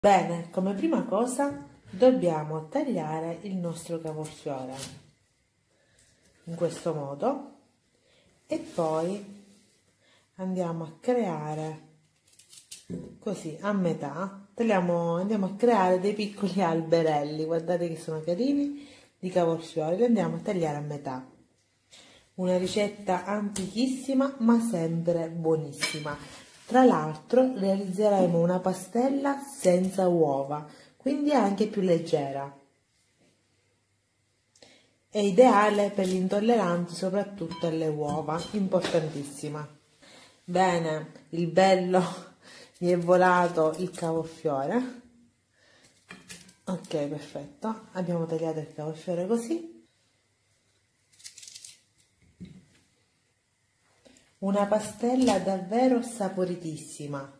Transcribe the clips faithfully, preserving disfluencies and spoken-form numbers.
Bene, come prima cosa dobbiamo tagliare il nostro cavolfiore in questo modo e poi andiamo a creare così a metà, tagliamo, andiamo a creare dei piccoli alberelli, guardate che sono carini, di cavolfiori, li andiamo a tagliare a metà. Una ricetta antichissima ma sempre buonissima. Tra l'altro realizzeremo una pastella senza uova, quindi è anche più leggera. È ideale per gli intolleranti soprattutto alle uova, importantissima. Bene, il bello mi è volato il cavolfiore. Ok, perfetto. Abbiamo tagliato il cavolfiore così. Una pastella davvero saporitissima.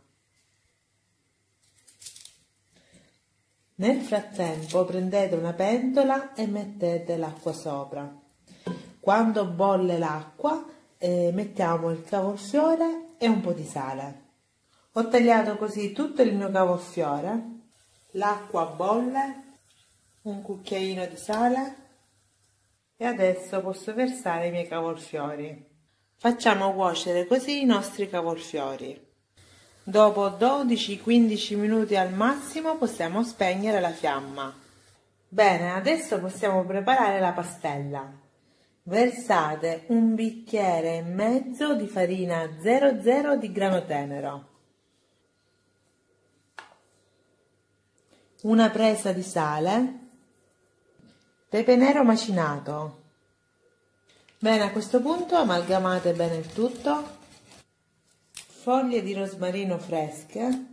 Nel frattempo prendete una pentola e mettete l'acqua sopra. Quando bolle l'acqua eh, mettiamo il cavolfiore e un po' di sale. Ho tagliato così tutto il mio cavolfiore, l'acqua bolle, un cucchiaino di sale e adesso posso versare i miei cavolfiori. Facciamo cuocere così i nostri cavolfiori. Dopo dodici quindici minuti al massimo possiamo spegnere la fiamma. Bene, adesso possiamo preparare la pastella. Versate un bicchiere e mezzo di farina zero zero di grano tenero, una presa di sale, pepe nero macinato. Bene, a questo punto amalgamate bene il tutto, foglie di rosmarino fresche,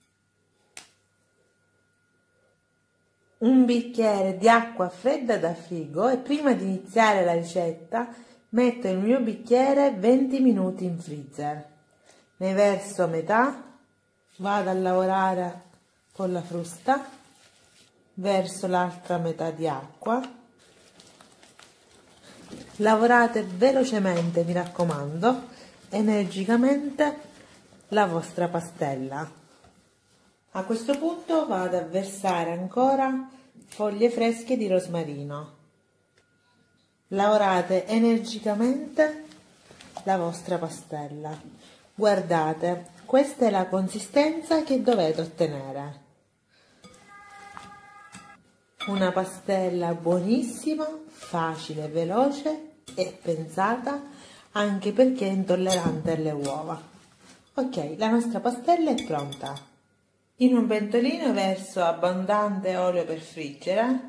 un bicchiere di acqua fredda da frigo e prima di iniziare la ricetta metto il mio bicchiere venti minuti in freezer. Ne verso metà, vado a lavorare con la frusta, verso l'altra metà di acqua. Lavorate velocemente, mi raccomando, energicamente la vostra pastella. A questo punto vado a versare ancora foglie fresche di rosmarino. Lavorate energicamente la vostra pastella. Guardate, questa è la consistenza che dovete ottenere. Una pastella buonissima, facile, veloce e pensata anche perché è intollerante alle uova. Ok, la nostra pastella è pronta. In un pentolino verso abbondante olio per friggere.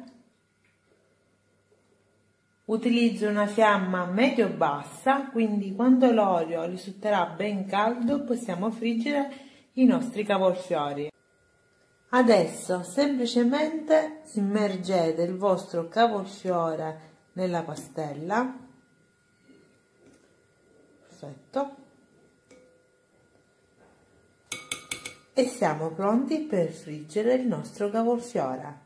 Utilizzo una fiamma medio-bassa, quindi quando l'olio risulterà ben caldo possiamo friggere i nostri cavolfiori. Adesso semplicemente immergete il vostro cavolfiore nella pastella. Perfetto. E siamo pronti per friggere il nostro cavolfiore.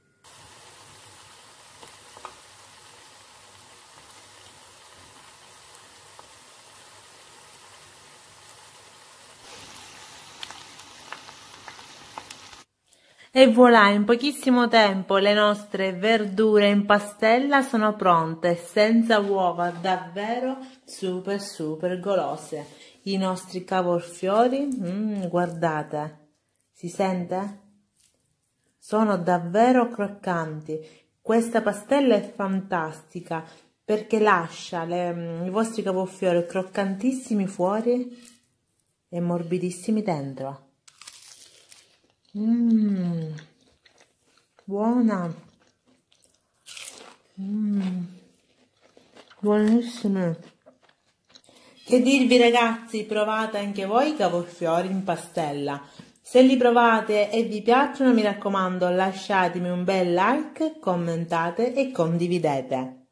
E voilà, in pochissimo tempo le nostre verdure in pastella sono pronte, senza uova, davvero super super golose. I nostri cavolfiori, mm, guardate, si sente? Sono davvero croccanti. Questa pastella è fantastica perché lascia le, i vostri cavolfiori croccantissimi fuori e morbidissimi dentro. Mmm, buona, mm, buonissime. Che dirvi ragazzi, provate anche voi i cavolfiori in pastella. Se li provate e vi piacciono, mi raccomando, lasciatemi un bel like, commentate e condividete.